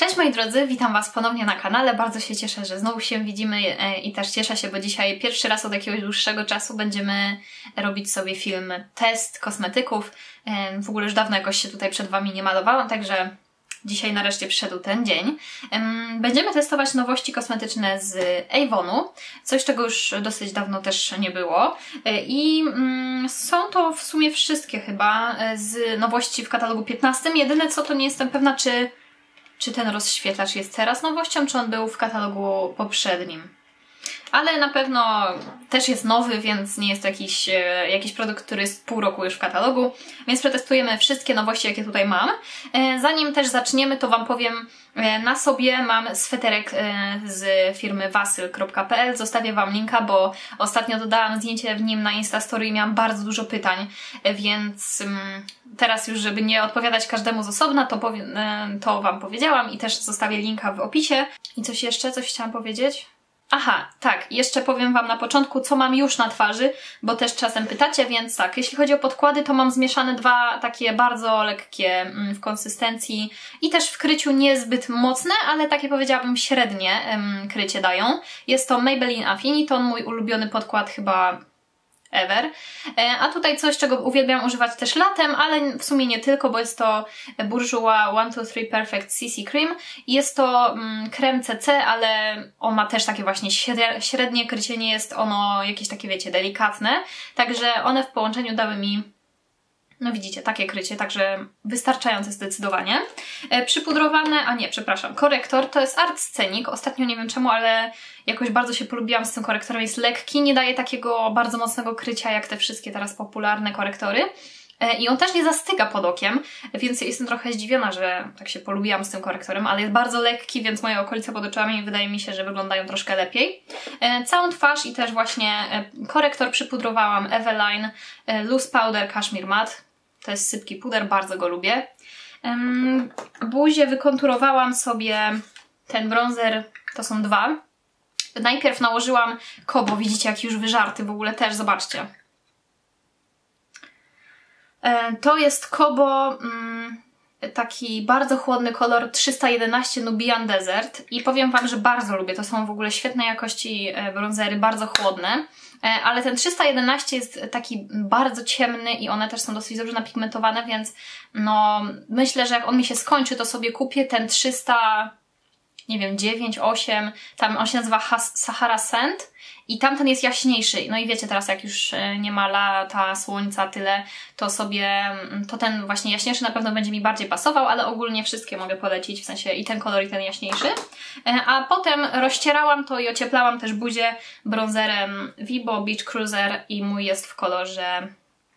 Cześć moi drodzy, witam Was ponownie na kanale. Bardzo się cieszę, że znowu się widzimy i też cieszę się, bo dzisiaj pierwszy raz od jakiegoś dłuższego czasu będziemy robić sobie film test kosmetyków. W ogóle już dawno jakoś się tutaj przed Wami nie malowałam, także dzisiaj nareszcie przyszedł ten dzień. Będziemy testować nowości kosmetyczne z Avonu, coś czego już dosyć dawno też nie było. I są to w sumie wszystkie chyba z nowości w katalogu 15. Jedyne co to nie jestem pewna, czy ten rozświetlacz jest teraz nowością, czy on był w katalogu poprzednim. Ale na pewno też jest nowy, więc nie jest to jakiś produkt, który jest pół roku już w katalogu. Więc przetestujemy wszystkie nowości, jakie tutaj mam. Zanim też zaczniemy, to Wam powiem, na sobie mam sweterek z firmy wasyl.pl. Zostawię Wam linka, bo ostatnio dodałam zdjęcie w nim na Instastory i miałam bardzo dużo pytań, więc teraz już, żeby nie odpowiadać każdemu z osobna, to Wam powiedziałam i też zostawię linka w opisie. I coś jeszcze? Coś chciałam powiedzieć? Aha, tak, jeszcze powiem Wam na początku, co mam już na twarzy, bo też czasem pytacie, więc tak, jeśli chodzi o podkłady, to mam zmieszane dwa takie bardzo lekkie w konsystencji i też w kryciu niezbyt mocne, ale takie powiedziałabym średnie krycie dają. Jest to Maybelline Affiniton, mój ulubiony podkład chyba ever. A tutaj coś, czego uwielbiam używać też latem, ale w sumie nie tylko, bo jest to Bourjois 123 Perfect CC Cream. Jest to krem CC, ale on ma też takie właśnie średnie krycie, nie jest ono jakieś takie, wiecie, delikatne. Także one w połączeniu dały mi, no widzicie, takie krycie, także wystarczające zdecydowanie. Korektor to jest Art Scenic. Ostatnio nie wiem czemu, ale jakoś bardzo się polubiłam z tym korektorem. Jest lekki, nie daje takiego bardzo mocnego krycia jak te wszystkie teraz popularne korektory. I on też nie zastyga pod okiem, więc jestem trochę zdziwiona, że tak się polubiłam z tym korektorem, ale jest bardzo lekki, więc moje okolice pod oczami wydaje mi się, że wyglądają troszkę lepiej. Całą twarz i też właśnie korektor przypudrowałam Eveline Loose Powder Cashmere Matte. To jest sypki puder, bardzo go lubię. Buzię wykonturowałam sobie ten bronzer, to są dwa. Najpierw nałożyłam Kobo, widzicie jaki już wyżarty w ogóle też, zobaczcie. To jest Kobo, taki bardzo chłodny kolor 311 Nubian Desert i powiem Wam, że bardzo lubię, to są w ogóle świetnej jakości bronzery, bardzo chłodne. Ale ten 311 jest taki bardzo ciemny i one też są dosyć dobrze napigmentowane, więc no myślę, że jak on mi się skończy, to sobie kupię ten 300, nie wiem, 9, 8, tam on się nazywa Sahara Sand i tamten jest jaśniejszy. No i wiecie, teraz jak już nie ma lata, słońca, tyle, to ten właśnie jaśniejszy na pewno będzie mi bardziej pasował, ale ogólnie wszystkie mogę polecić, w sensie i ten kolor, i ten jaśniejszy. A potem rozcierałam to i ocieplałam też buzię bronzerem Vibo Beach Cruiser i mój jest w kolorze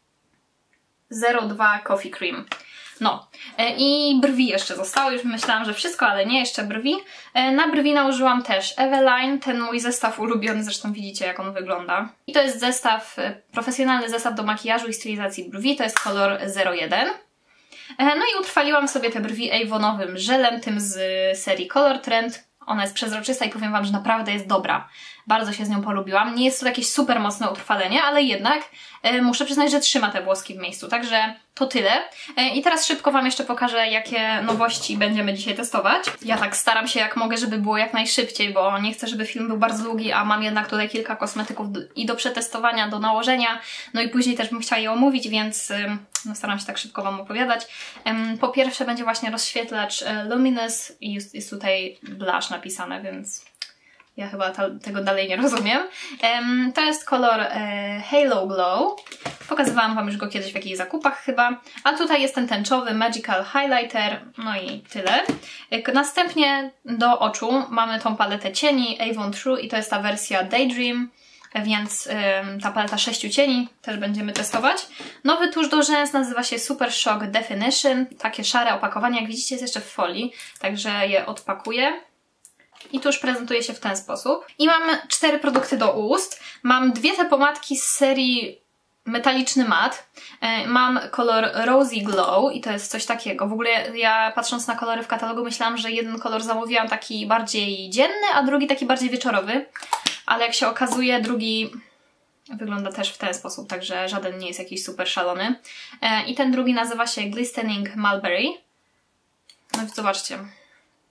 02 Coffee Cream. No i brwi jeszcze zostały, już myślałam, że wszystko, ale nie, jeszcze brwi. Na brwi nałożyłam też Eveline, ten mój zestaw ulubiony, zresztą widzicie jak on wygląda. I to jest zestaw, profesjonalny zestaw do makijażu i stylizacji brwi, to jest kolor 01. No i utrwaliłam sobie te brwi Avonowym żelem, tym z serii Color Trend. Ona jest przezroczysta i powiem Wam, że naprawdę jest dobra. Bardzo się z nią polubiłam. Nie jest to jakieś super mocne utrwalenie, ale jednak muszę przyznać, że trzyma te włoski w miejscu. Także to tyle. I teraz szybko Wam jeszcze pokażę, jakie nowości będziemy dzisiaj testować. Ja tak staram się jak mogę, żeby było jak najszybciej, bo nie chcę, żeby film był bardzo długi, a mam jednak tutaj kilka kosmetyków i do przetestowania, do nałożenia. No i później też bym chciała je omówić, więc no staram się tak szybko Wam opowiadać. Po pierwsze będzie właśnie rozświetlacz Luminous i jest tutaj blush napisane, więc ja chyba tego dalej nie rozumiem. To jest kolor Halo Glow. Pokazywałam Wam już go kiedyś w jakichś zakupach chyba. A tutaj jest ten tęczowy Magical Highlighter. No i tyle. Następnie do oczu mamy tą paletę cieni Avon True i to jest ta wersja Daydream. Więc ta paleta 6 cieni też będziemy testować. Nowy tusz do rzęs nazywa się Super Shock Definition. Takie szare opakowanie, jak widzicie jest jeszcze w folii. Także je odpakuję. I tuż prezentuje się w ten sposób. I mam 4 produkty do ust. Mam dwie te pomadki z serii Metaliczny Mat. Mam kolor Rosy Glow i to jest coś takiego. W ogóle ja patrząc na kolory w katalogu myślałam, że jeden kolor zamówiłam taki bardziej dzienny, a drugi taki bardziej wieczorowy. Ale jak się okazuje, drugi wygląda też w ten sposób, także żaden nie jest jakiś super szalony. I ten drugi nazywa się Glistening Mulberry. No i zobaczcie.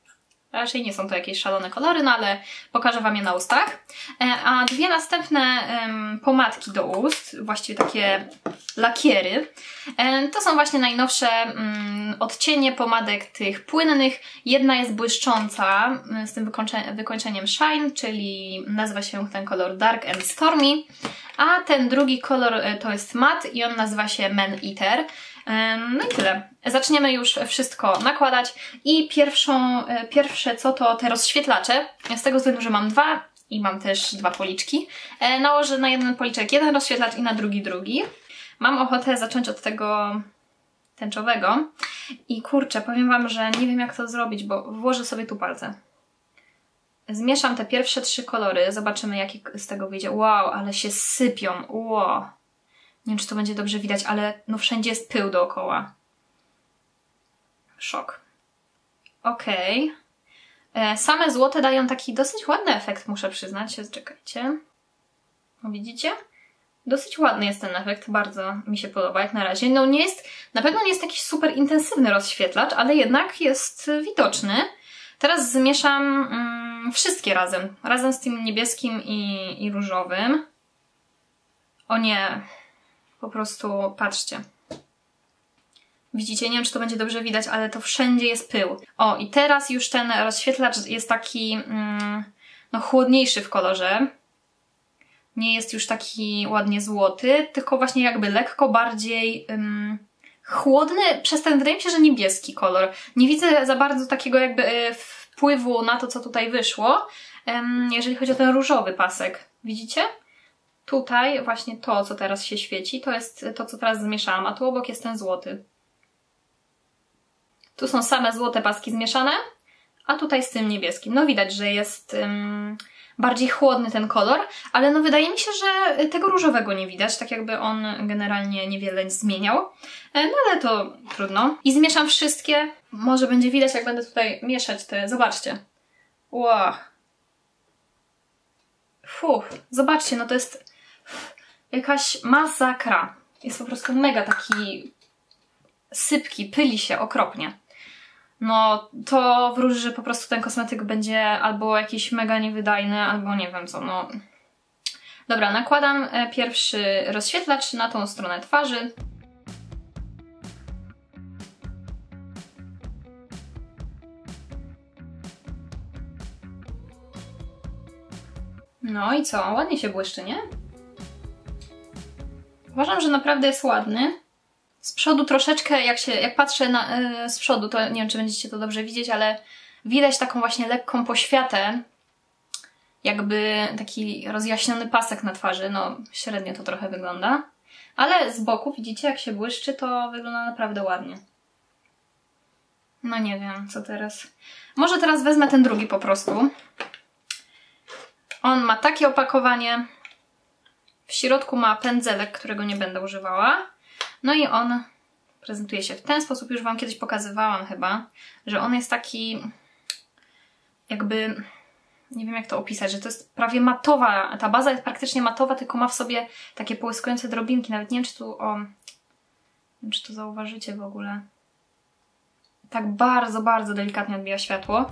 Raczej nie są to jakieś szalone kolory, no ale pokażę Wam je na ustach. A dwie następne pomadki do ust, właściwie takie lakiery, to są właśnie najnowsze odcienie pomadek tych płynnych. Jedna jest błyszcząca z tym wykończeniem Shine, czyli nazywa się ten kolor Dark and Stormy, a ten drugi kolor to jest matte i on nazywa się Man Eater. No i tyle. Zaczniemy już wszystko nakładać i pierwsze co to te rozświetlacze, z tego względu, że mam dwa i mam też dwa policzki. Nałożę na jeden policzek jeden rozświetlacz i na drugi. Mam ochotę zacząć od tego tęczowego i kurczę, powiem Wam, że nie wiem jak to zrobić, bo włożę sobie tu palce. Zmieszam te pierwsze trzy kolory, zobaczymy jaki z tego wyjdzie. Wow, ale się sypią, wow. Nie wiem, czy to będzie dobrze widać, ale no wszędzie jest pył dookoła. Szok. Okej. Same złote dają taki dosyć ładny efekt, muszę przyznać. Czekajcie. No widzicie? Dosyć ładny jest ten efekt, bardzo mi się podoba jak na razie. No nie jest, na pewno nie jest jakiś super intensywny rozświetlacz, ale jednak jest widoczny. Teraz zmieszam wszystkie razem z tym niebieskim i różowym. O nie, po prostu patrzcie. Widzicie, nie wiem czy to będzie dobrze widać, ale to wszędzie jest pył. O i teraz już ten rozświetlacz jest taki no chłodniejszy w kolorze. Nie jest już taki ładnie złoty, tylko właśnie jakby lekko bardziej chłodny przez ten, wydaje mi się, że niebieski kolor. Nie widzę za bardzo takiego jakby wpływu na to, co tutaj wyszło, jeżeli chodzi o ten różowy pasek. Widzicie? Tutaj właśnie to, co teraz się świeci, to jest to, co teraz zmieszałam, a tu obok jest ten złoty. Tu są same złote paski zmieszane, a tutaj z tym niebieskim. No widać, że jest bardziej chłodny ten kolor, ale no wydaje mi się, że tego różowego nie widać, tak jakby on generalnie niewiele zmieniał. No ale to trudno. I zmieszam wszystkie. Może będzie widać, jak będę tutaj mieszać te... Zobaczcie. Wow. Fuh. Zobaczcie, no to jest jakaś masakra. Jest po prostu mega taki sypki, pyli się okropnie. No to wróży, że po prostu ten kosmetyk będzie albo jakiś mega niewydajny, albo nie wiem co, no. Dobra, nakładam pierwszy rozświetlacz na tą stronę twarzy. No i co? Ładnie się błyszczy, nie? Uważam, że naprawdę jest ładny. Z przodu troszeczkę, jak patrzę z przodu, to nie wiem, czy będziecie to dobrze widzieć, ale widać taką właśnie lekką poświatę, jakby taki rozjaśniony pasek na twarzy, no średnio to trochę wygląda. Ale z boku, widzicie, jak się błyszczy, to wygląda naprawdę ładnie. No nie wiem, co teraz. Może teraz wezmę ten drugi po prostu. On ma takie opakowanie. W środku ma pędzelek, którego nie będę używała. No i on prezentuje się w ten sposób. Już Wam kiedyś pokazywałam chyba, że on jest taki jakby, nie wiem jak to opisać, że to jest prawie matowa. Ta baza jest praktycznie matowa, tylko ma w sobie takie połyskujące drobinki. Nawet nie wiem, czy tu, nie wiem, czy to zauważycie w ogóle. Tak bardzo, bardzo delikatnie odbija światło.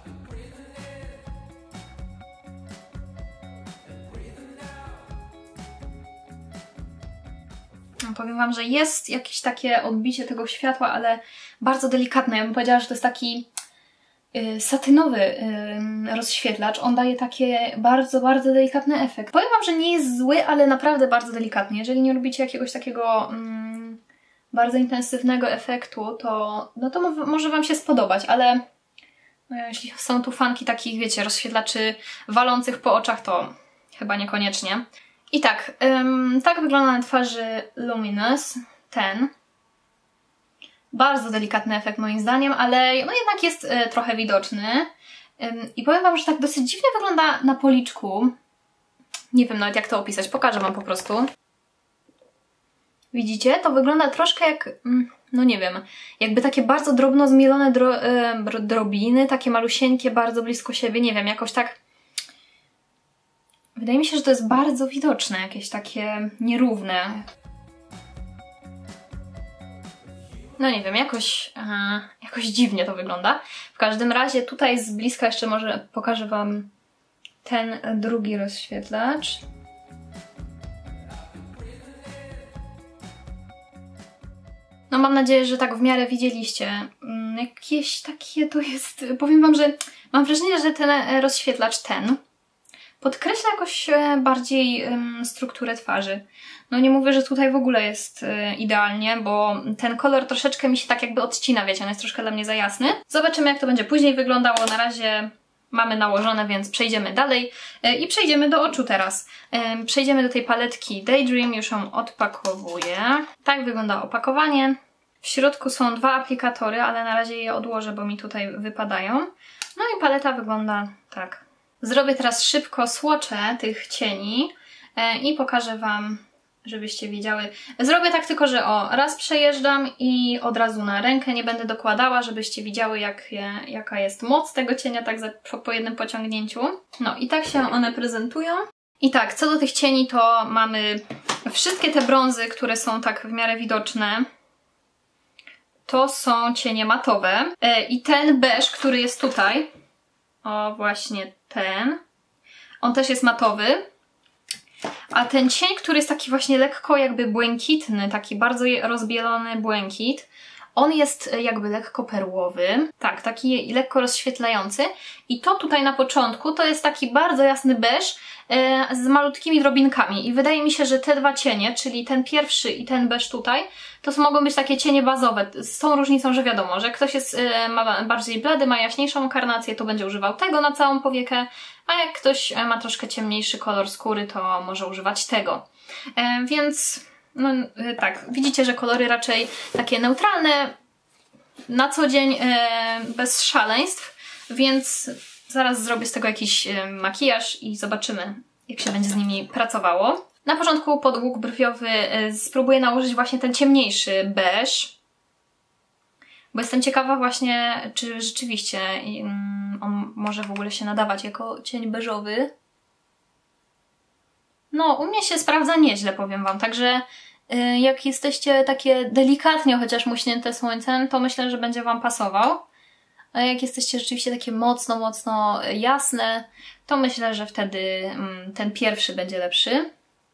Powiem Wam, że jest jakieś takie odbicie tego światła, ale bardzo delikatne. Ja bym powiedziała, że to jest taki satynowy rozświetlacz. On daje takie bardzo, bardzo delikatny efekt. Powiem Wam, że nie jest zły, ale naprawdę bardzo delikatny. Jeżeli nie lubicie jakiegoś takiego bardzo intensywnego efektu, to, no to może Wam się spodobać, ale no, jeśli są tu fanki takich, wiecie, rozświetlaczy walących po oczach, to chyba niekoniecznie. I tak, tak wygląda na twarzy Luminous, ten. Bardzo delikatny efekt moim zdaniem, ale no jednak jest trochę widoczny. I powiem Wam, że tak dosyć dziwnie wygląda na policzku. Nie wiem nawet jak to opisać, pokażę Wam po prostu. Widzicie? To wygląda troszkę jak, no nie wiem, jakby takie bardzo drobno zmielone drobiny, takie malusieńkie, bardzo blisko siebie, nie wiem, jakoś tak... Wydaje mi się, że to jest bardzo widoczne, jakieś takie nierówne. No nie wiem, jakoś dziwnie to wygląda. W każdym razie tutaj z bliska jeszcze może pokażę Wam ten drugi rozświetlacz. No mam nadzieję, że tak w miarę widzieliście. Jakieś takie to jest... Powiem Wam, że mam wrażenie, że ten rozświetlacz podkreśla jakoś bardziej strukturę twarzy. No nie mówię, że tutaj w ogóle jest idealnie, bo ten kolor troszeczkę mi się tak jakby odcina, wiecie, on jest troszkę dla mnie za jasny. Zobaczymy, jak to będzie później wyglądało. Na razie mamy nałożone, więc przejdziemy dalej i przejdziemy do oczu teraz. Przejdziemy do tej paletki Daydream, już ją odpakowuję. Tak wygląda opakowanie. W środku są 2 aplikatory, ale na razie je odłożę, bo mi tutaj wypadają. No i paleta wygląda tak. Zrobię teraz szybko swatche tych cieni i pokażę Wam, żebyście wiedziały. Zrobię tak tylko, że raz przejeżdżam i od razu na rękę, nie będę dokładała, żebyście widziały jaka jest moc tego cienia tak po jednym pociągnięciu. No i tak się one prezentują. I tak, co do tych cieni, to mamy wszystkie te brązy, które są tak w miarę widoczne. To są cienie matowe. I ten beż, który jest tutaj, o właśnie ten, on też jest matowy. A ten cień, który jest taki właśnie lekko jakby błękitny, taki bardzo rozbielony błękit, on jest jakby lekko perłowy, tak, taki lekko rozświetlający. I to tutaj na początku to jest taki bardzo jasny beż z malutkimi drobinkami. I wydaje mi się, że te 2 cienie, czyli ten pierwszy i ten beż tutaj, to mogą być takie cienie bazowe. Z tą różnicą, że wiadomo, że ktoś ma bardziej blady, ma jaśniejszą karnację, to będzie używał tego na całą powiekę, a jak ktoś ma troszkę ciemniejszy kolor skóry, to może używać tego. Więc no tak, widzicie, że kolory raczej takie neutralne, na co dzień bez szaleństw, więc zaraz zrobię z tego jakiś makijaż i zobaczymy, jak się będzie z nimi pracowało. Na początku pod łuk brwiowy spróbuję nałożyć właśnie ten ciemniejszy beż, bo jestem ciekawa właśnie, czy rzeczywiście on może w ogóle się nadawać jako cień beżowy. No, u mnie się sprawdza nieźle, powiem Wam, także jak jesteście takie delikatnie chociaż muśnięte słońcem, to myślę, że będzie Wam pasował. A jak jesteście rzeczywiście takie mocno jasne, to myślę, że wtedy ten pierwszy będzie lepszy.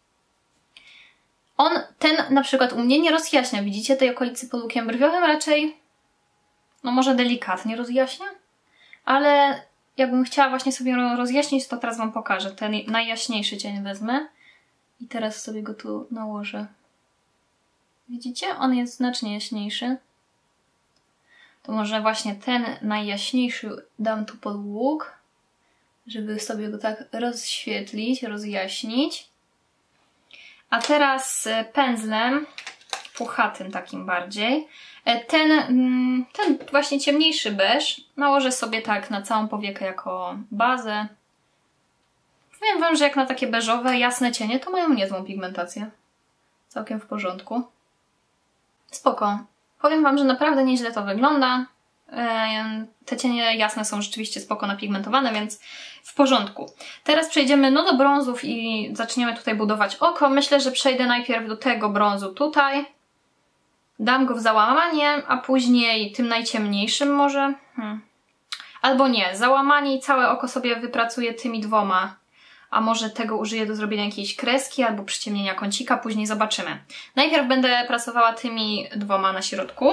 Ten na przykład u mnie nie rozjaśnia, widzicie, tej okolicy pod łukiem brwiowym raczej, no może delikatnie rozjaśnia, ale jakbym chciała właśnie sobie rozjaśnić, to teraz Wam pokażę. Ten najjaśniejszy cień wezmę i teraz sobie go tu nałożę. Widzicie? On jest znacznie jaśniejszy. To może właśnie ten najjaśniejszy dam tu pod łuk, żeby sobie go tak rozświetlić, rozjaśnić. A teraz pędzlem, puchatym takim bardziej, ten właśnie ciemniejszy beż nałożę sobie tak na całą powiekę jako bazę. Powiem Wam, że jak na takie beżowe, jasne cienie, to mają niezłą pigmentację. Całkiem w porządku. Spoko. Powiem Wam, że naprawdę nieźle to wygląda. Te cienie jasne są rzeczywiście spoko napigmentowane, więc w porządku. Teraz przejdziemy do brązów i zaczniemy tutaj budować oko. Myślę, że przejdę najpierw do tego brązu tutaj. Dam go w załamanie, a później tym najciemniejszym może. Albo nie, załamanie i całe oko sobie wypracuję tymi 2. A może tego użyję do zrobienia jakiejś kreski albo przyciemnienia kącika, później zobaczymy. Najpierw będę pracowała tymi 2 na środku.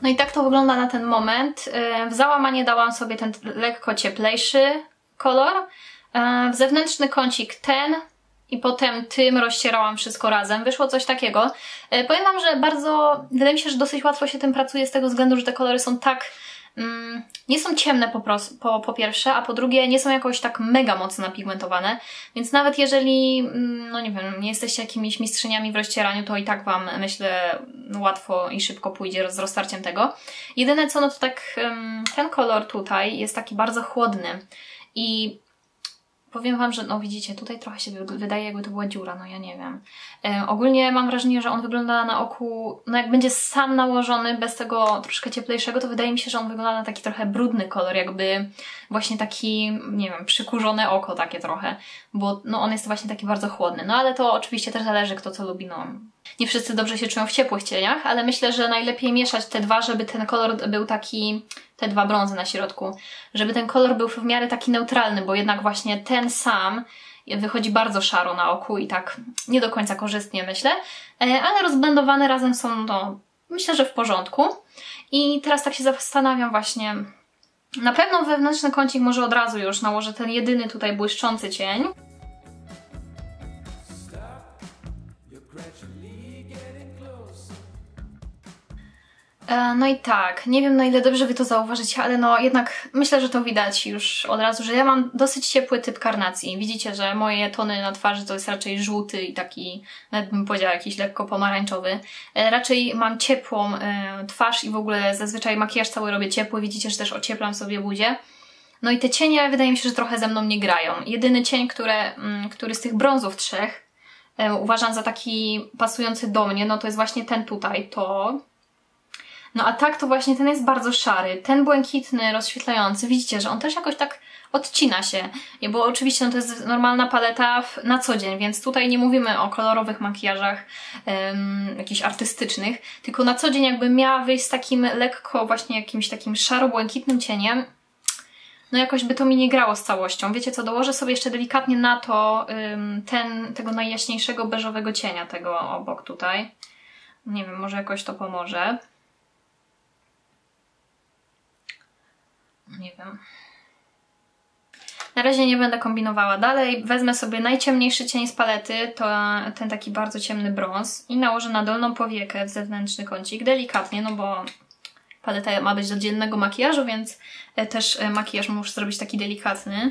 No i tak to wygląda na ten moment. W załamanie dałam sobie ten lekko cieplejszy kolor. W zewnętrzny kącik ten i potem tym rozcierałam wszystko razem. Wyszło coś takiego. Powiem wam, że wydaje mi się, że dosyć łatwo się tym pracuje z tego względu, że te kolory są tak... nie są ciemne po pierwsze, a po drugie nie są jakoś tak mega mocno napigmentowane, więc nawet jeżeli, no nie wiem, nie jesteście jakimiś mistrzyniami w rozcieraniu, to i tak wam, myślę, łatwo i szybko pójdzie z roztarciem tego. Jedyne co, no to tak ten kolor tutaj jest taki bardzo chłodny i powiem wam, że no widzicie, tutaj trochę się wydaje, jakby to była dziura, no ja nie wiem. Ogólnie mam wrażenie, że on wygląda na oku, no jak będzie sam nałożony bez tego troszkę cieplejszego, to wydaje mi się, że on wygląda na taki trochę brudny kolor, jakby właśnie taki, nie wiem, przykurzone oko takie trochę, bo no on jest właśnie taki bardzo chłodny. No ale to oczywiście też zależy, kto co lubi, no. Nie wszyscy dobrze się czują w ciepłych cieniach, ale myślę, że najlepiej mieszać te dwa, żeby ten kolor był taki, te dwa brązy na środku, żeby ten kolor był w miarę taki neutralny, bo jednak właśnie ten sam wychodzi bardzo szaro na oku i tak nie do końca korzystnie, myślę, ale rozblendowane razem są, no, myślę, że w porządku. I teraz tak się zastanawiam właśnie, na pewno wewnętrzny kącik może od razu już nałożę ten jedyny tutaj błyszczący cień. No i tak, nie wiem na ile dobrze wy to zauważycie, ale no jednak myślę, że to widać już od razu, że ja mam dosyć ciepły typ karnacji. Widzicie, że moje tony na twarzy to jest raczej żółty i taki, nawet bym powiedziała, jakiś lekko pomarańczowy. Raczej mam ciepłą twarz i w ogóle zazwyczaj makijaż cały robię ciepły, widzicie, że też ocieplam sobie buzię. No i te cienie wydaje mi się, że trochę ze mną nie grają. Jedyny cień, który z tych brązów trzech uważam za taki pasujący do mnie, no to jest właśnie ten tutaj, to... No a tak to właśnie ten jest bardzo szary. Ten błękitny, rozświetlający, widzicie, że on też jakoś tak odcina się. Bo oczywiście no to jest normalna paleta na co dzień, więc tutaj nie mówimy o kolorowych makijażach jakichś artystycznych, tylko na co dzień jakbym miała wyjść z takim lekko właśnie jakimś takim szaro-błękitnym cieniem, no jakoś by to mi nie grało z całością. Wiecie co, dołożę sobie jeszcze delikatnie na to tego najjaśniejszego beżowego cienia, tego obok tutaj. Nie wiem, może jakoś to pomoże. Nie wiem. Na razie nie będę kombinowała dalej. Wezmę sobie najciemniejszy cień z palety, to ten taki bardzo ciemny brąz i nałożę na dolną powiekę w zewnętrzny kącik, delikatnie, no bo paleta ma być do dziennego makijażu, więc też makijaż muszę zrobić taki delikatny.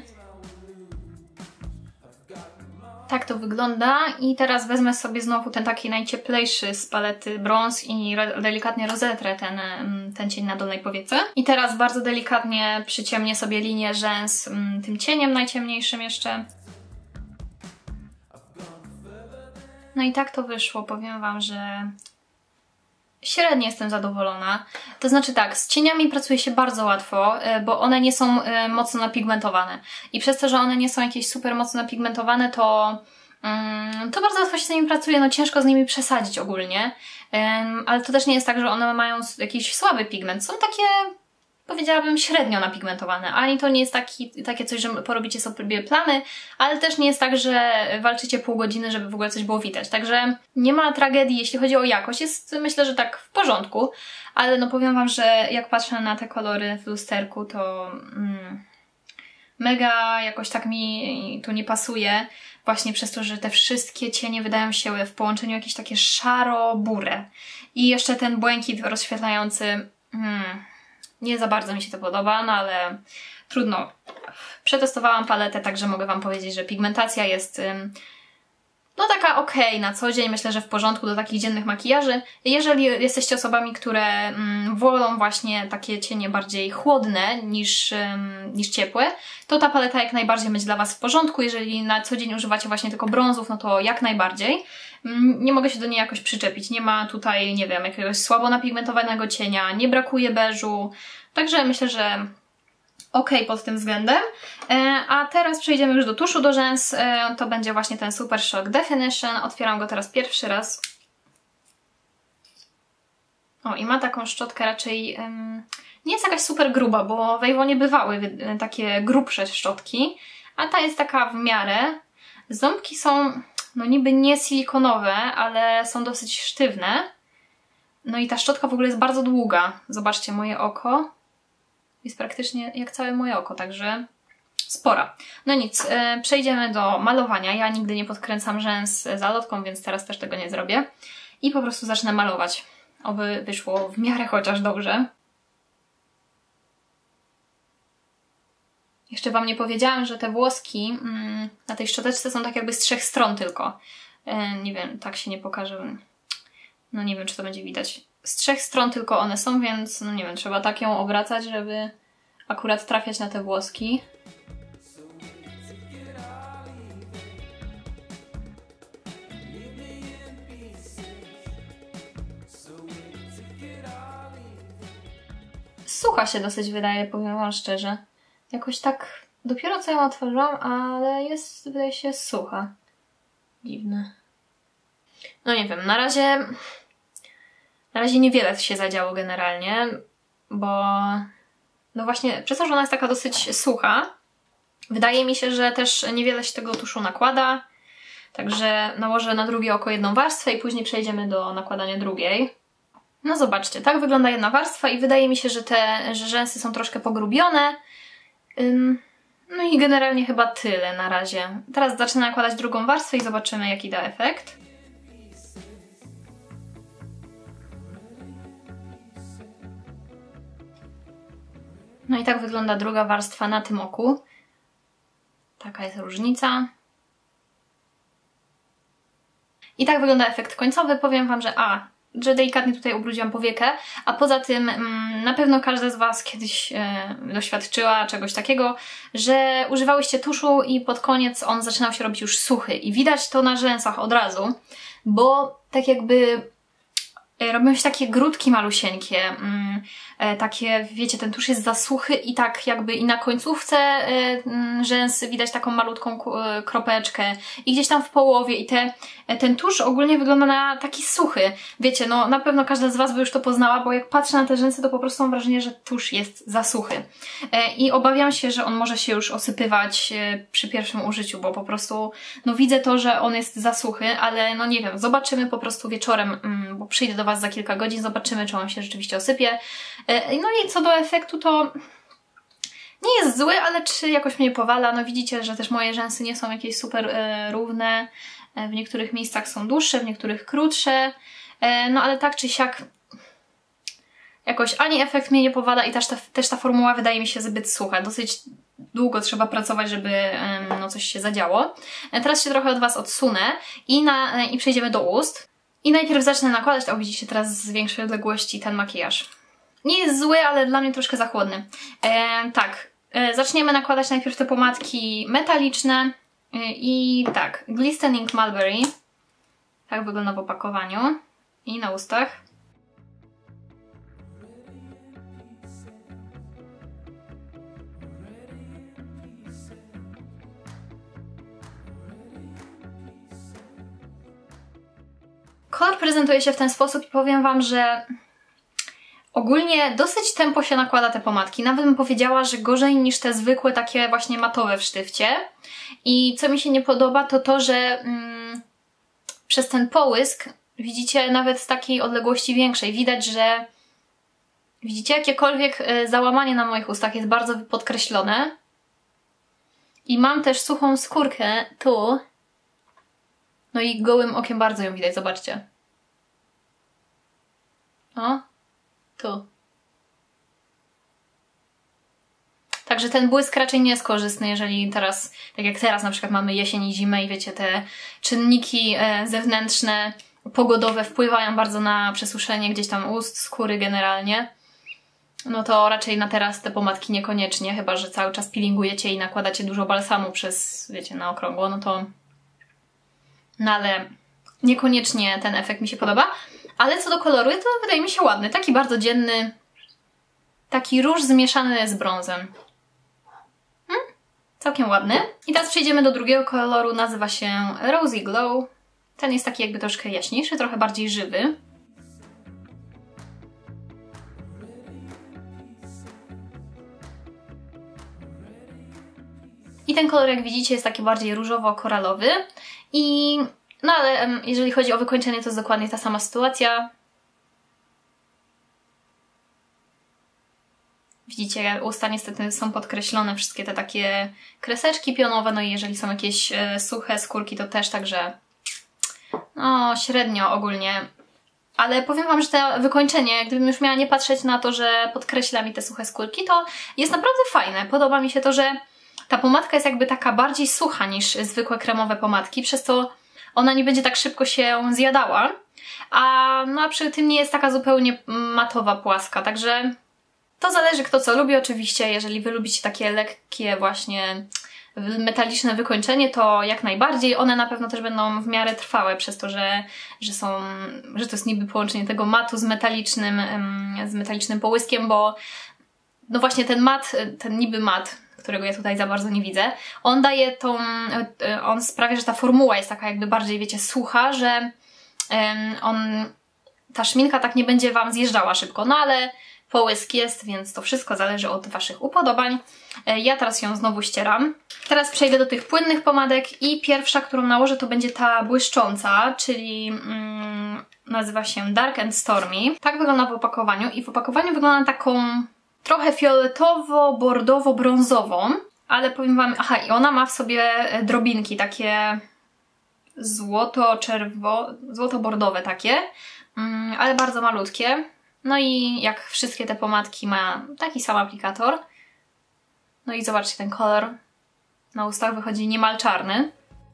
Tak to wygląda i teraz wezmę sobie znowu ten taki najcieplejszy z palety brąz i delikatnie rozetrę ten cień na dolnej powiece. I teraz bardzo delikatnie przyciemnię sobie linię rzęs tym cieniem najciemniejszym jeszcze. No i tak to wyszło, powiem wam, że średnio jestem zadowolona. To znaczy tak, z cieniami pracuje się bardzo łatwo, bo one nie są mocno napigmentowane. I przez to, że one nie są jakieś super mocno napigmentowane, to bardzo łatwo się z nimi pracuje, no ciężko z nimi przesadzić ogólnie. Ale to też nie jest tak, że one mają jakiś słaby pigment. Są takie, powiedziałabym, średnio napigmentowane. Ani to nie jest takie coś, że porobicie sobie plamy, ale też nie jest tak, że walczycie pół godziny, żeby w ogóle coś było widać. Także nie ma tragedii, jeśli chodzi o jakość. Jest, myślę, że tak w porządku, ale no powiem wam, że jak patrzę na te kolory w lusterku, to mega jakoś tak mi tu nie pasuje. Właśnie przez to, że te wszystkie cienie wydają się w połączeniu jakieś takie szaro-burę. I jeszcze ten błękit rozświetlający... Nie za bardzo mi się to podoba, no ale trudno. Przetestowałam paletę, także mogę wam powiedzieć, że pigmentacja jest no taka okej na co dzień, myślę, że w porządku do takich dziennych makijaży. Jeżeli jesteście osobami, które wolą właśnie takie cienie bardziej chłodne niż ciepłe, to ta paleta jak najbardziej będzie dla was w porządku. Jeżeli na co dzień używacie właśnie tylko brązów, no to jak najbardziej. Nie mogę się do niej jakoś przyczepić. Nie ma tutaj, nie wiem, jakiegoś słabo napigmentowanego cienia, nie brakuje beżu. Także myślę, że okej pod tym względem. A teraz przejdziemy już do tuszu do rzęs. To będzie właśnie ten Super Shock Definition. Otwieram go teraz pierwszy raz. O, i ma taką szczotkę raczej... nie jest jakaś super gruba, bo w Avonie bywały takie grubsze szczotki, a ta jest taka w miarę. Ząbki są no niby nie silikonowe, ale są dosyć sztywne. No i ta szczotka w ogóle jest bardzo długa. Zobaczcie, moje oko jest praktycznie jak całe moje oko, także spora. No nic, przejdziemy do malowania. Ja nigdy nie podkręcam rzęs zalotką, więc teraz też tego nie zrobię. I po prostu zacznę malować. Oby wyszło w miarę chociaż dobrze. Jeszcze Wam nie powiedziałam, że te włoski na tej szczoteczce są tak jakby z 3 stron tylko. Nie wiem, tak się nie pokaże. No nie wiem, czy to będzie widać. Z 3 stron tylko one są, więc no nie wiem, trzeba tak ją obracać, żeby akurat trafiać na te włoski. Sucha się dosyć wydaje, powiem Wam szczerze. Jakoś tak, dopiero co ją otworzyłam, ale jest, wydaje się, sucha. Dziwne. No nie wiem, na razie niewiele się zadziało generalnie, bo no właśnie przez to, że ona jest taka dosyć sucha, wydaje mi się, że też niewiele się tego tuszu nakłada, także nałożę na drugie oko jedną warstwę i później przejdziemy do nakładania drugiej. No zobaczcie, tak wygląda jedna warstwa i wydaje mi się, że że rzęsy są troszkę pogrubione. No i generalnie chyba tyle na razie. Teraz zacznę nakładać drugą warstwę i zobaczymy, jaki da efekt. No i tak wygląda druga warstwa na tym oku. Taka jest różnica. I tak wygląda efekt końcowy. Powiem Wam, że delikatnie tutaj ubrudziłam powiekę, a poza tym na pewno każda z Was kiedyś doświadczyła czegoś takiego, że używałyście tuszu i pod koniec on zaczynał się robić już suchy i widać to na rzęsach od razu, bo tak jakby robią się takie grudki malusieńkie, takie, wiecie, ten tusz jest za suchy i tak jakby i na końcówce rzęs widać taką malutką kropeczkę i gdzieś tam w połowie i ten tusz ogólnie wygląda na taki suchy. Wiecie, no na pewno każda z Was by już to poznała, bo jak patrzę na te rzęsy, to po prostu mam wrażenie, że tusz jest za suchy. I obawiam się, że on może się już osypywać przy pierwszym użyciu, bo po prostu, no widzę to, że on jest za suchy, ale no nie wiem, zobaczymy po prostu wieczorem, bo przyjdę do Was za kilka godzin, zobaczymy, czy on się rzeczywiście osypie. No i co do efektu, to nie jest zły, ale czy jakoś mnie powala? No widzicie, że też moje rzęsy nie są jakieś super równe. W niektórych miejscach są dłuższe, w niektórych krótsze. No ale tak czy siak jakoś ani efekt mnie nie powala i też ta formuła wydaje mi się zbyt sucha. Dosyć długo trzeba pracować, żeby no, coś się zadziało. Teraz się trochę od Was odsunę i przejdziemy do ust. I najpierw zacznę nakładać, widzicie teraz z większej odległości ten makijaż. Nie jest zły, ale dla mnie troszkę za chłodny. Zaczniemy nakładać najpierw te pomadki metaliczne i tak, Glistening Mulberry. Tak wygląda w opakowaniu i na ustach. Kolor prezentuje się w ten sposób i powiem Wam, że ogólnie dosyć tempo się nakłada te pomadki. Nawet bym powiedziała, że gorzej niż te zwykłe takie właśnie matowe w sztywcie. I co mi się nie podoba, to to, że przez ten połysk, widzicie, nawet z takiej odległości większej, widać, że widzicie, jakiekolwiek załamanie na moich ustach jest bardzo podkreślone. I mam też suchą skórkę tu. No i gołym okiem bardzo ją widać, zobaczcie. O, tu. Także ten błysk raczej nie jest korzystny, jeżeli teraz, tak jak teraz na przykład mamy jesień i zimę i wiecie, te czynniki zewnętrzne, pogodowe wpływają bardzo na przesuszenie gdzieś tam ust, skóry generalnie. No to raczej na teraz te pomadki niekoniecznie, chyba że cały czas peelingujecie i nakładacie dużo balsamu przez, wiecie, na okrągło, no to... No ale niekoniecznie ten efekt mi się podoba. Ale co do koloru, to wydaje mi się ładny. Taki bardzo dzienny. Taki róż zmieszany z brązem. Całkiem ładny. I teraz przejdziemy do drugiego koloru. Nazywa się Rosy Glow. Ten jest taki jakby troszkę jaśniejszy, trochę bardziej żywy. I ten kolor, jak widzicie, jest taki bardziej różowo-koralowy. No ale jeżeli chodzi o wykończenie, to jest dokładnie ta sama sytuacja. Widzicie, usta niestety są podkreślone, wszystkie te takie kreseczki pionowe, no i jeżeli są jakieś suche skórki, to też, także no średnio ogólnie. Ale powiem Wam, że to wykończenie, gdybym już miała nie patrzeć na to, że podkreśla mi te suche skórki, to jest naprawdę fajne. Podoba mi się to, że ta pomadka jest jakby taka bardziej sucha niż zwykłe kremowe pomadki, przez co ona nie będzie tak szybko się zjadała, a przy tym nie jest taka zupełnie matowa, płaska, także to zależy kto co lubi oczywiście. Jeżeli Wy lubicie takie lekkie właśnie metaliczne wykończenie, to jak najbardziej. One na pewno też będą w miarę trwałe przez to, że to jest niby połączenie tego matu z metalicznym połyskiem, bo no właśnie ten mat, ten niby mat, którego ja tutaj za bardzo nie widzę, on sprawia, że ta formuła jest taka jakby bardziej, wiecie, sucha, że ta szminka tak nie będzie Wam zjeżdżała szybko, no ale połysk jest, więc to wszystko zależy od Waszych upodobań. Ja teraz ją znowu ścieram. Teraz przejdę do tych płynnych pomadek i pierwsza, którą nałożę, to będzie ta błyszcząca, czyli nazywa się Dark and Stormy. Tak wygląda w opakowaniu i w opakowaniu wygląda na taką trochę fioletowo-bordowo-brązową, ale powiem Wam, i ona ma w sobie drobinki takie złoto-bordowe takie, ale bardzo malutkie. No i jak wszystkie te pomadki ma taki sam aplikator. No i zobaczcie, ten kolor na ustach wychodzi niemal czarny.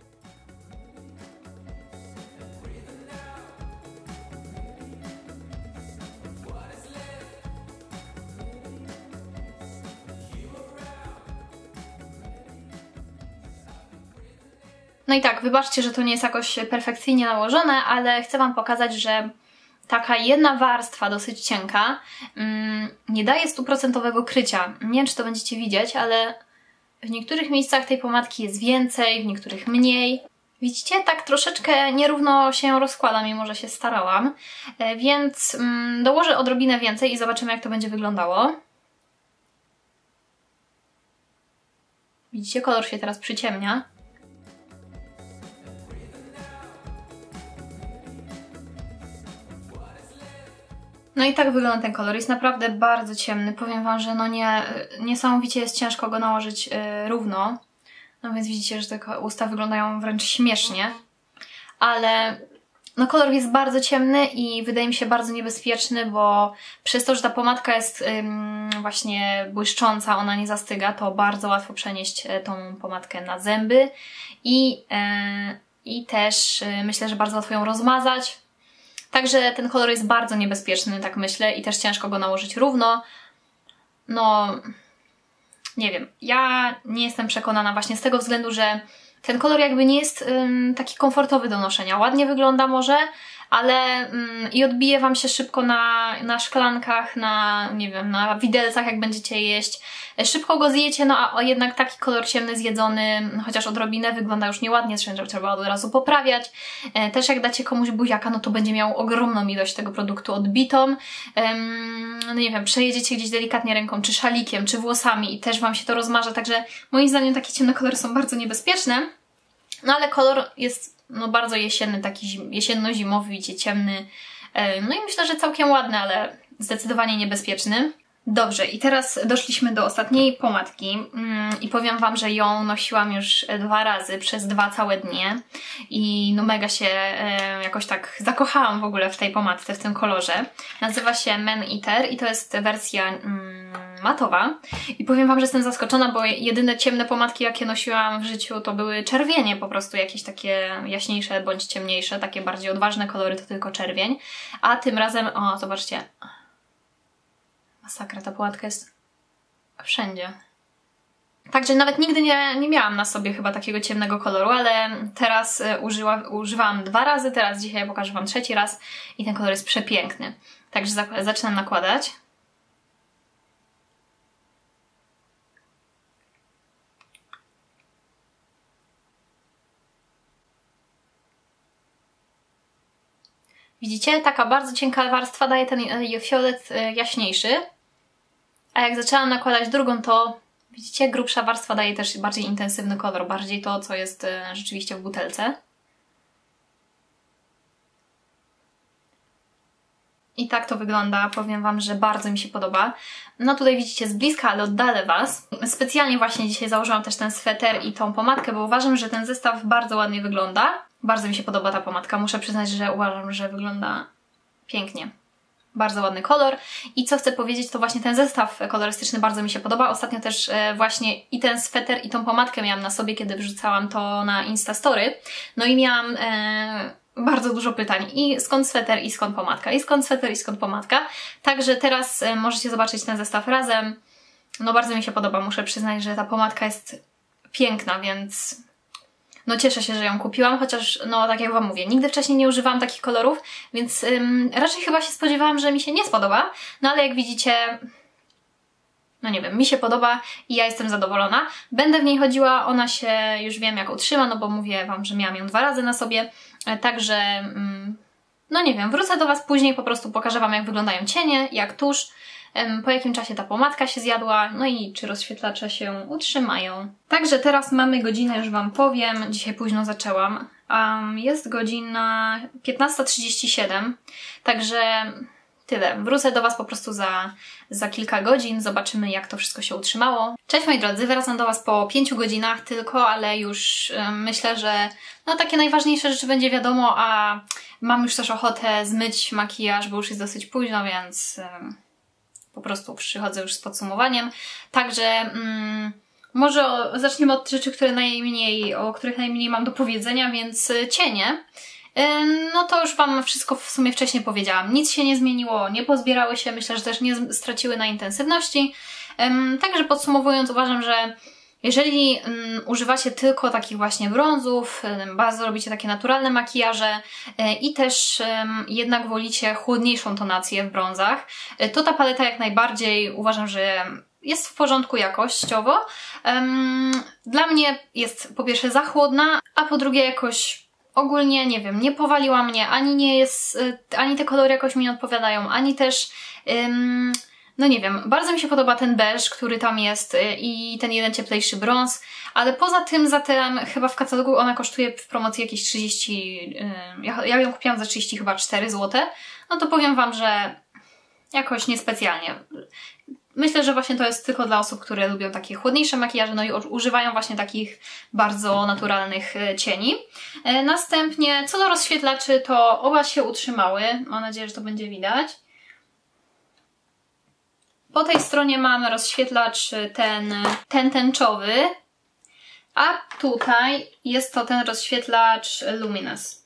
No i tak, wybaczcie, że to nie jest jakoś perfekcyjnie nałożone, ale chcę Wam pokazać, że taka jedna warstwa, dosyć cienka, nie daje 100% krycia. Nie wiem, czy to będziecie widzieć, ale w niektórych miejscach tej pomadki jest więcej, w niektórych mniej. Widzicie? Tak troszeczkę nierówno się rozkłada, mimo że się starałam. Więc dołożę odrobinę więcej i zobaczymy, jak to będzie wyglądało. Widzicie? Kolor się teraz przyciemnia. No i tak wygląda ten kolor. Jest naprawdę bardzo ciemny. Powiem Wam, że no niesamowicie jest ciężko go nałożyć równo. No więc widzicie, że te usta wyglądają wręcz śmiesznie. Ale no kolor jest bardzo ciemny i wydaje mi się bardzo niebezpieczny, bo przez to, że ta pomadka jest właśnie błyszcząca, ona nie zastyga, to bardzo łatwo przenieść tą pomadkę na zęby i też myślę, że bardzo łatwo ją rozmazać. Także ten kolor jest bardzo niebezpieczny, tak myślę, i też ciężko go nałożyć równo. No, nie wiem, ja nie jestem przekonana właśnie z tego względu, że ten kolor jakby nie jest taki komfortowy do noszenia. Ładnie wygląda może, ale i odbije Wam się szybko na szklankach, nie wiem, na widelcach, jak będziecie jeść. Szybko go zjecie, no a jednak taki kolor ciemny zjedzony, chociaż odrobinę, wygląda już nieładnie, trzeba od razu poprawiać. Też jak dacie komuś buziaka, no to będzie miał ogromną ilość tego produktu odbitą. No nie wiem, przejedziecie gdzieś delikatnie ręką, czy szalikiem, czy włosami i też Wam się to rozmarza, także moim zdaniem takie ciemne kolory są bardzo niebezpieczne. No ale kolor jest no bardzo jesienny, taki jesienno-zimowy, widzicie, ciemny. No i myślę, że całkiem ładny, ale zdecydowanie niebezpieczny. Dobrze, i teraz doszliśmy do ostatniej pomadki i powiem Wam, że ją nosiłam już 2 razy przez 2 całe dnie i no mega się jakoś tak zakochałam w ogóle w tej pomadce, w tym kolorze. Nazywa się Man Eater i to jest wersja matowa i powiem Wam, że jestem zaskoczona, bo jedyne ciemne pomadki, jakie nosiłam w życiu, to były czerwienie, po prostu jakieś takie jaśniejsze bądź ciemniejsze, takie bardziej odważne kolory to tylko czerwień, a tym razem, o zobaczcie, masakra, ta pomadka jest wszędzie. Także nawet nigdy nie miałam na sobie chyba takiego ciemnego koloru, ale teraz używałam 2 razy, teraz dzisiaj pokażę Wam 3. raz i ten kolor jest przepiękny. Także zaczynam nakładać. Widzicie? Taka bardzo cienka warstwa daje ten fiolet jaśniejszy. A jak zaczęłam nakładać drugą, to widzicie, grubsza warstwa daje też bardziej intensywny kolor, bardziej to, co jest rzeczywiście w butelce. I tak to wygląda, powiem Wam, że bardzo mi się podoba. No tutaj widzicie z bliska, ale oddalę Was. Specjalnie właśnie dzisiaj założyłam też ten sweter i tą pomadkę, bo uważam, że ten zestaw bardzo ładnie wygląda. Bardzo mi się podoba ta pomadka, muszę przyznać, że uważam, że wygląda pięknie. Bardzo ładny kolor. I co chcę powiedzieć, to właśnie ten zestaw kolorystyczny bardzo mi się podoba. Ostatnio też właśnie i ten sweter, i tą pomadkę miałam na sobie, kiedy wrzucałam to na Instastory. No i miałam bardzo dużo pytań. I skąd sweter, i skąd pomadka, i skąd sweter, i skąd pomadka. Także teraz możecie zobaczyć ten zestaw razem. No bardzo mi się podoba, muszę przyznać, że ta pomadka jest piękna, więc no cieszę się, że ją kupiłam, chociaż no tak jak Wam mówię, nigdy wcześniej nie używałam takich kolorów, więc raczej chyba się spodziewałam, że mi się nie spodoba, no ale jak widzicie, no nie wiem, mi się podoba i ja jestem zadowolona. Będę w niej chodziła, ona się już wiem jak utrzyma, no bo mówię Wam, że miałam ją 2 razy na sobie, także no nie wiem, wrócę do Was później, po prostu pokażę Wam jak wyglądają cienie, jak tusz, po jakim czasie ta pomadka się zjadła, no i czy rozświetlacze się utrzymają. Także teraz mamy godzinę, już Wam powiem, dzisiaj późno zaczęłam. Jest godzina 15:37, także tyle. Wrócę do Was po prostu za kilka godzin, zobaczymy jak to wszystko się utrzymało. Cześć moi drodzy, wracam do Was po 5 godzinach tylko, ale już myślę, że no takie najważniejsze rzeczy będzie wiadomo, a mam już też ochotę zmyć makijaż, bo już jest dosyć późno, więc po prostu przychodzę już z podsumowaniem. Także może zaczniemy od rzeczy, o których najmniej mam do powiedzenia, więc cienie. No to już Wam wszystko w sumie wcześniej powiedziałam. Nic się nie zmieniło, nie pozbierały się, myślę, że też nie straciły na intensywności. Także podsumowując, uważam, że jeżeli używacie tylko takich właśnie brązów, bardzo robicie takie naturalne makijaże i też jednak wolicie chłodniejszą tonację w brązach, to ta paleta jak najbardziej uważam, że jest w porządku jakościowo. Dla mnie jest po pierwsze za chłodna, a po drugie jakoś ogólnie, nie wiem, nie powaliła mnie, ani te kolory jakoś mi nie odpowiadają, ani też no nie wiem, bardzo mi się podoba ten beż, który tam jest i ten jeden cieplejszy brąz, ale poza tym zatem chyba w katalogu ona kosztuje w promocji jakieś 30, ja ją kupiłam za 30 chyba 4 zł, no to powiem Wam, że jakoś niespecjalnie. Myślę, że właśnie to jest tylko dla osób, które lubią takie chłodniejsze makijaże, no i używają właśnie takich bardzo naturalnych cieni. Następnie co do rozświetlaczy, to oba się utrzymały, mam nadzieję, że to będzie widać. Po tej stronie mamy rozświetlacz ten tęczowy, a tutaj jest to ten rozświetlacz Luminous.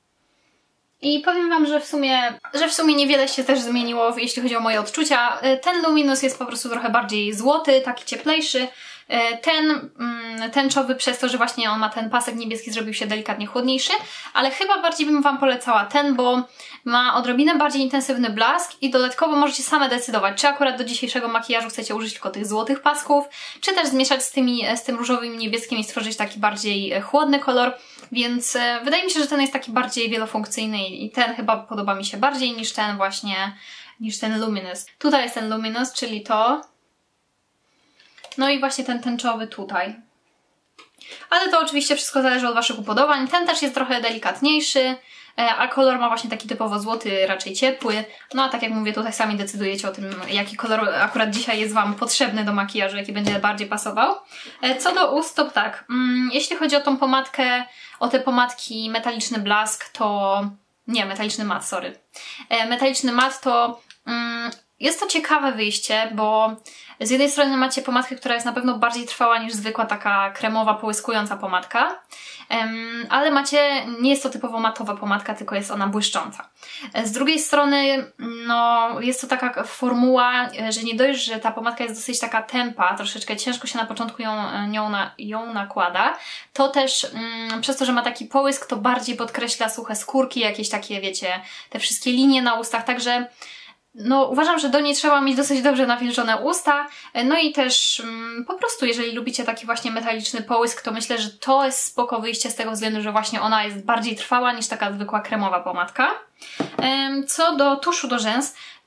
I powiem Wam, że w sumie niewiele się też zmieniło, jeśli chodzi o moje odczucia. Ten Luminous jest po prostu trochę bardziej złoty, taki cieplejszy. Ten tęczowy przez to, że właśnie on ma ten pasek niebieski, zrobił się delikatnie chłodniejszy, ale chyba bardziej bym Wam polecała ten, bo ma odrobinę bardziej intensywny blask i dodatkowo możecie same decydować, czy akurat do dzisiejszego makijażu chcecie użyć tylko tych złotych pasków, czy też zmieszać z tym różowym i niebieskim i stworzyć taki bardziej chłodny kolor, więc wydaje mi się, że ten jest taki bardziej wielofunkcyjny i ten chyba podoba mi się bardziej niż ten Luminous. Tutaj jest ten Luminous, czyli to. No i właśnie ten tęczowy tutaj. Ale to oczywiście wszystko zależy od Waszych upodobań. Ten też jest trochę delikatniejszy, a kolor ma właśnie taki typowo złoty, raczej ciepły. No a tak jak mówię, tutaj sami decydujecie o tym, jaki kolor akurat dzisiaj jest Wam potrzebny do makijażu, jaki będzie bardziej pasował. Co do ust, to tak, jeśli chodzi o tą pomadkę, o te pomadki metaliczny blask, to... Nie, metaliczny mat, sorry. Metaliczny mat to... Jest to ciekawe wyjście, bo z jednej strony macie pomadkę, która jest na pewno bardziej trwała niż zwykła taka kremowa, połyskująca pomadka, ale nie jest to typowo matowa pomadka, tylko jest ona błyszcząca. Z drugiej strony, no, jest to taka formuła, że nie dość, że ta pomadka jest dosyć taka tępa, troszeczkę ciężko się na początku ją nakłada, to też przez to, że ma taki połysk, to bardziej podkreśla suche skórki, jakieś takie, wiecie, te wszystkie linie na ustach, także no uważam, że do niej trzeba mieć dosyć dobrze nawilżone usta, no i też po prostu jeżeli lubicie taki właśnie metaliczny połysk, to myślę, że to jest spoko wyjście z tego względu, że właśnie ona jest bardziej trwała niż taka zwykła kremowa pomadka. Co do tuszu do rzęs,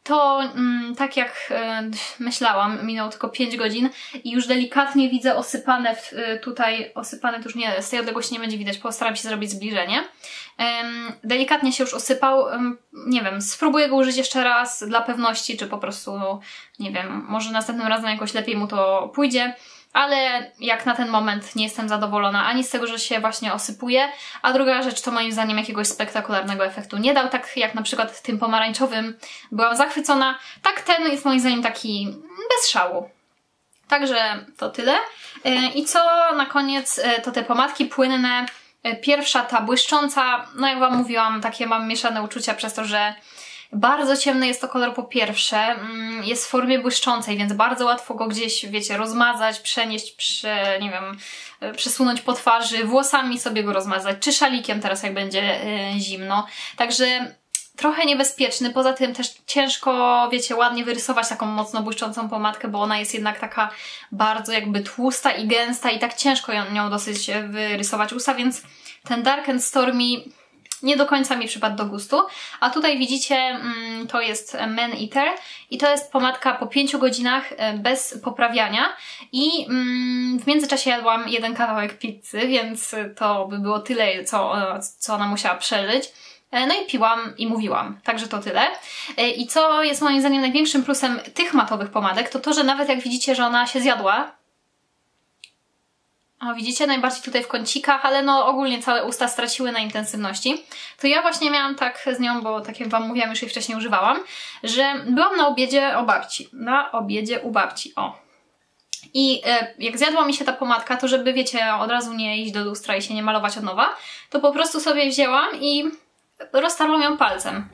to tak jak myślałam, minęło tylko 5 godzin i już delikatnie widzę osypane tutaj, osypane to już nie, z tej odległości nie będzie widać, postaram się zrobić zbliżenie. Delikatnie się już osypał, nie wiem, spróbuję go użyć jeszcze raz dla pewności, czy po prostu, nie wiem, może następnym razem jakoś lepiej mu to pójdzie. Ale jak na ten moment nie jestem zadowolona ani z tego, że się właśnie osypuje, a druga rzecz to moim zdaniem jakiegoś spektakularnego efektu nie dał, tak jak na przykład tym pomarańczowym byłam zachwycona, tak ten jest moim zdaniem taki bez szału. Także to tyle. I co na koniec to te pomadki płynne. Pierwsza ta błyszcząca, no jak Wam mówiłam, takie mam mieszane uczucia przez to, że bardzo ciemny jest to kolor po pierwsze, jest w formie błyszczącej, więc bardzo łatwo go gdzieś, wiecie, rozmazać, przenieść, nie wiem, przesunąć po twarzy, włosami sobie go rozmazać, czy szalikiem teraz jak będzie zimno. Także trochę niebezpieczny, poza tym też ciężko, wiecie, ładnie wyrysować taką mocno błyszczącą pomadkę, bo ona jest jednak taka bardzo jakby tłusta i gęsta i tak ciężko nią dosyć wyrysować usta, więc ten Dark and Stormy nie do końca mi przypadł do gustu. A tutaj widzicie, to jest Man Eater i to jest pomadka po 5 godzinach bez poprawiania i w międzyczasie jadłam jeden kawałek pizzy, więc to by było tyle, co ona musiała przeżyć. No i piłam i mówiłam, także to tyle. I co jest moim zdaniem największym plusem tych matowych pomadek, to to, że nawet jak widzicie, że ona się zjadła, o, widzicie, najbardziej tutaj w kącikach, ale no ogólnie całe usta straciły na intensywności. To ja właśnie miałam tak z nią, bo tak jak Wam mówiłam, już jej wcześniej używałam, że byłam na obiedzie u babci, o. I jak zjadła mi się ta pomadka, to żeby, wiecie, od razu nie iść do lustra i się nie malować od nowa, to po prostu sobie wzięłam i roztarłam ją palcem.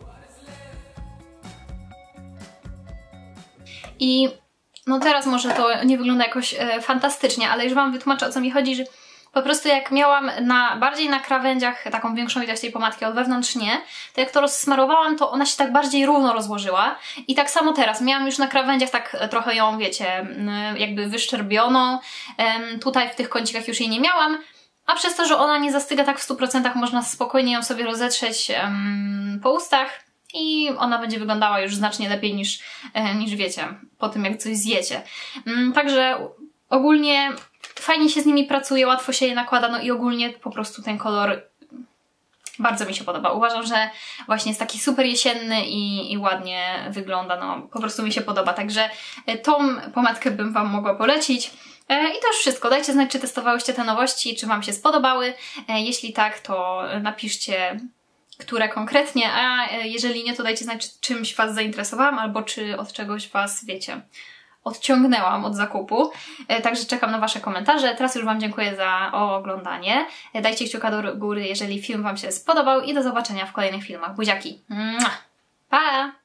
I no teraz może to nie wygląda jakoś fantastycznie, ale już Wam wytłumaczę, o co mi chodzi, że po prostu jak miałam bardziej na krawędziach taką większą ilość tej pomadki, od wewnątrz nie, to jak to rozsmarowałam, to ona się tak bardziej równo rozłożyła. I tak samo teraz, miałam już na krawędziach tak trochę ją, wiecie, jakby wyszczerbioną, tutaj w tych kącikach już jej nie miałam, a przez to, że ona nie zastyga tak w 100%, można spokojnie ją sobie rozetrzeć po ustach. I ona będzie wyglądała już znacznie lepiej niż wiecie, po tym jak coś zjecie. Także ogólnie fajnie się z nimi pracuje, łatwo się je nakłada, no i ogólnie po prostu ten kolor bardzo mi się podoba. Uważam, że właśnie jest taki super jesienny i ładnie wygląda, no po prostu mi się podoba. Także tą pomadkę bym Wam mogła polecić. I to już wszystko. Dajcie znać, czy testowałyście te nowości, czy Wam się spodobały. Jeśli tak, to napiszcie, które konkretnie, a jeżeli nie, to dajcie znać, czy czymś Was zainteresowałam, albo czy od czegoś Was, wiecie, odciągnęłam od zakupu. Także czekam na Wasze komentarze. Teraz już Wam dziękuję za oglądanie. Dajcie kciuka do góry, jeżeli film Wam się spodobał i do zobaczenia w kolejnych filmach. Buziaki! Pa!